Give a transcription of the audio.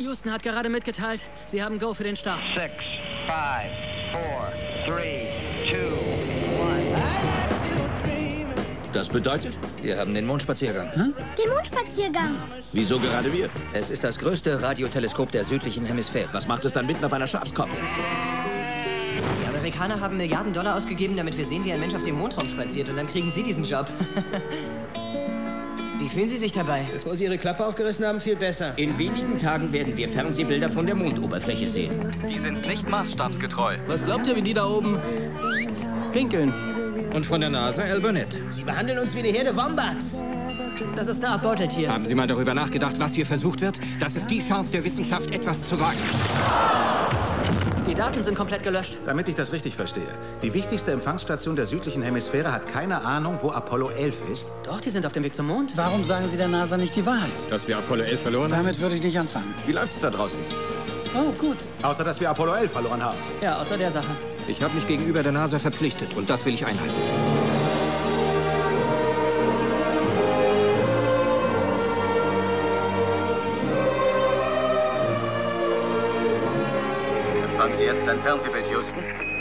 Houston hat gerade mitgeteilt, sie haben Go für den Start. 6, 5, 4, 3, 2, 1. Das bedeutet? Wir haben den Mondspaziergang. Den Mondspaziergang. Wieso gerade wir? Es ist das größte Radioteleskop der südlichen Hemisphäre. Was macht es dann mitten auf einer Schafskoppel? Die Amerikaner haben Milliarden Dollar ausgegeben, damit wir sehen, wie ein Mensch auf dem Mondraum spaziert. Und dann kriegen Sie diesen Job. Wie fühlen Sie sich dabei? Bevor Sie Ihre Klappe aufgerissen haben, viel besser. In wenigen Tagen werden wir Fernsehbilder von der Mondoberfläche sehen. Die sind nicht maßstabsgetreu. Was glaubt ihr, wie die da oben pinkeln? Und von der NASA Al Burnett. Sie behandeln uns wie eine Herde Wombats. Das ist eine Art Beuteltier. Haben Sie mal darüber nachgedacht, was hier versucht wird? Das ist die Chance der Wissenschaft, etwas zu wagen. Die Daten sind komplett gelöscht. Damit ich das richtig verstehe. Die wichtigste Empfangsstation der südlichen Hemisphäre hat keine Ahnung, wo Apollo 11 ist. Doch, die sind auf dem Weg zum Mond. Warum sagen Sie der NASA nicht die Wahrheit? Dass wir Apollo 11 verloren haben? Damit würde ich nicht anfangen. Wie läuft's da draußen? Oh, gut. Außer, dass wir Apollo 11 verloren haben. Ja, außer der Sache. Ich habe mich gegenüber der NASA verpflichtet und das will ich einhalten. Empfangen Sie jetzt ein Fernsehbild, Houston?